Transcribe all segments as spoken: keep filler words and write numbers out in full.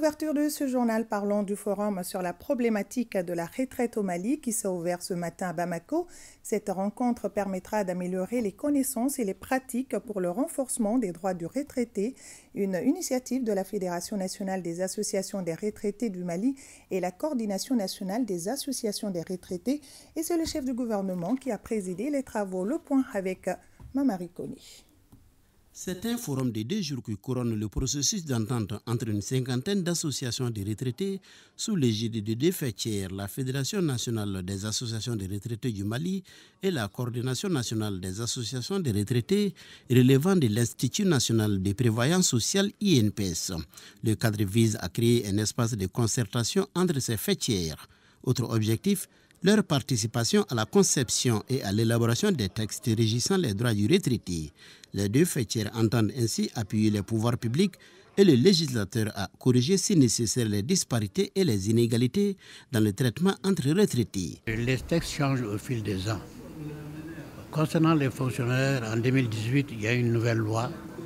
Ouverture de ce journal, parlons du forum sur la problématique de la retraite au Mali qui s'est ouvert ce matin à Bamako. Cette rencontre permettra d'améliorer les connaissances et les pratiques pour le renforcement des droits du retraité, une initiative de la Fédération nationale des associations des retraités du Mali et la Coordination nationale des associations des retraités. Et c'est le chef du gouvernement qui a présidé les travaux. Le point avec Mamari Koni. C'est un forum de deux jours qui couronne le processus d'entente entre une cinquantaine d'associations de retraités sous l'égide de deux fêtières, la Fédération nationale des associations de retraités du Mali et la Coordination nationale des associations de retraités relevant de l'Institut national de prévoyance sociale I N P S. Le cadre vise à créer un espace de concertation entre ces fêtières. Autre objectif, leur participation à la conception et à l'élaboration des textes régissant les droits du retraité. Les deux fêtières entendent ainsi appuyer les pouvoirs publics et le législateur à corriger si nécessaire les disparités et les inégalités dans le traitement entre retraités. Les textes changent au fil des ans. Concernant les fonctionnaires, en deux mille dix-huit, il y a une nouvelle loi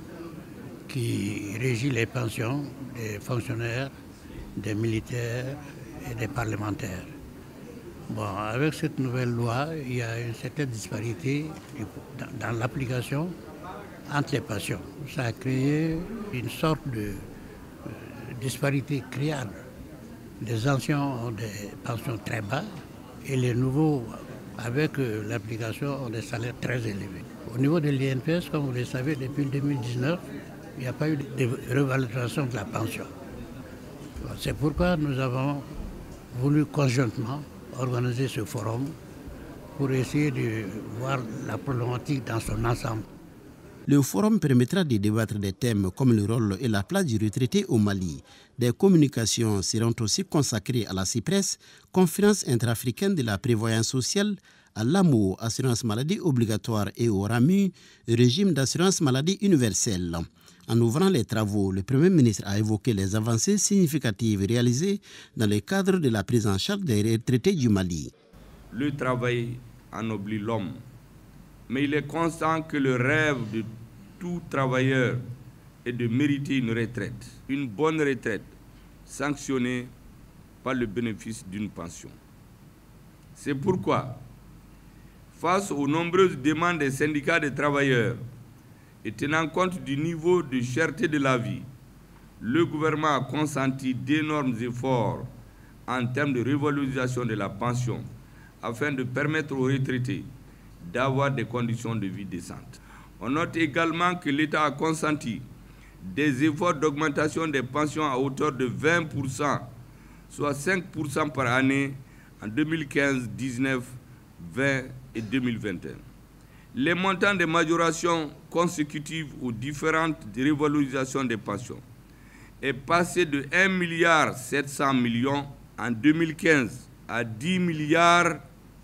qui régit les pensions des fonctionnaires, des militaires et des parlementaires. Bon, avec cette nouvelle loi, il y a une certaine disparité dans, dans l'application entre les pensions. Ça a créé une sorte de euh, disparité créable. Les anciens ont des pensions très bas et les nouveaux, avec euh, l'application, ont des salaires très élevés. Au niveau de l'I N P S, comme vous le savez, depuis deux mille dix-neuf, il n'y a pas eu de revalorisation de la pension. Bon, c'est pourquoi nous avons voulu conjointement organiser ce forum pour essayer de voir la problématique dans son ensemble. Le forum permettra de débattre des thèmes comme le rôle et la place du retraité au Mali. Des communications seront aussi consacrées à la CIPRES, conférence intra-africaine de la prévoyance sociale, à l'A M O, assurance maladie obligatoire, et au RAMU, régime d'assurance maladie universelle. En ouvrant les travaux, le Premier ministre a évoqué les avancées significatives réalisées dans le cadre de la prise en charge des retraités du Mali. Le travail ennoblit l'homme, mais il est constant que le rêve de tout travailleur est de mériter une retraite, une bonne retraite, sanctionnée par le bénéfice d'une pension. C'est pourquoi, face aux nombreuses demandes des syndicats de travailleurs, et tenant compte du niveau de cherté de la vie, le gouvernement a consenti d'énormes efforts en termes de revalorisation de la pension afin de permettre aux retraités d'avoir des conditions de vie décentes. On note également que l'État a consenti des efforts d'augmentation des pensions à hauteur de vingt pour cent, soit cinq pour cent par année en deux mille quinze, dix-neuf, vingt et deux mille vingt et un. Les montants de majoration consécutives aux différentes revalorisations des pensions est passé de un milliard sept cents millions en deux mille quinze à dix milliards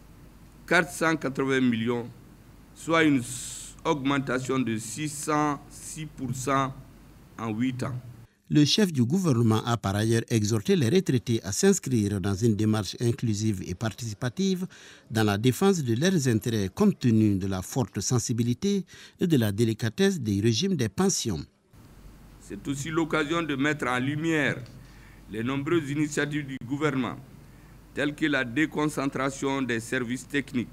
quatre cent quatre-vingts millions, soit une augmentation de six cent six pour cent en huit ans. Le chef du gouvernement a par ailleurs exhorté les retraités à s'inscrire dans une démarche inclusive et participative dans la défense de leurs intérêts compte tenu de la forte sensibilité et de la délicatesse des régimes des pensions. C'est aussi l'occasion de mettre en lumière les nombreuses initiatives du gouvernement, telles que la déconcentration des services techniques,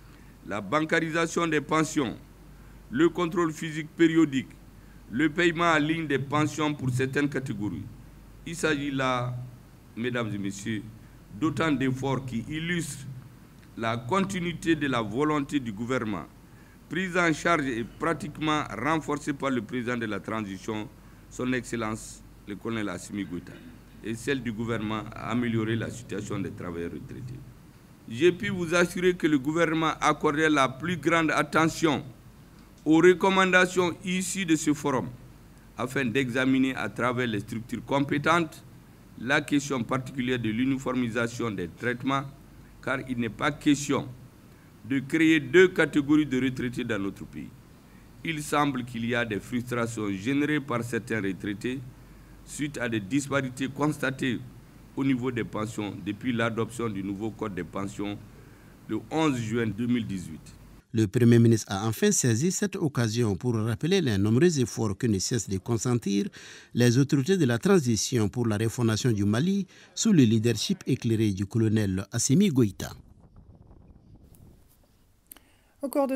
la bancarisation des pensions, le contrôle physique périodique, le paiement en ligne des pensions pour certaines catégories. Il s'agit là, mesdames et messieurs, d'autant d'efforts qui illustrent la continuité de la volonté du gouvernement, prise en charge et pratiquement renforcée par le président de la transition, son Excellence le colonel Assimi Goïta, et celle du gouvernement à améliorer la situation des travailleurs retraités. J'ai pu vous assurer que le gouvernement accordait la plus grande attention aux recommandations issues de ce forum afin d'examiner à travers les structures compétentes la question particulière de l'uniformisation des traitements, car il n'est pas question de créer deux catégories de retraités dans notre pays. Il semble qu'il y a des frustrations générées par certains retraités suite à des disparités constatées au niveau des pensions depuis l'adoption du nouveau code des pensions le onze juin deux mille dix-huit. Le Premier ministre a enfin saisi cette occasion pour rappeler les nombreux efforts que ne cessent de consentir les autorités de la transition pour la refondation du Mali sous le leadership éclairé du colonel Assimi Goïta. Au cours de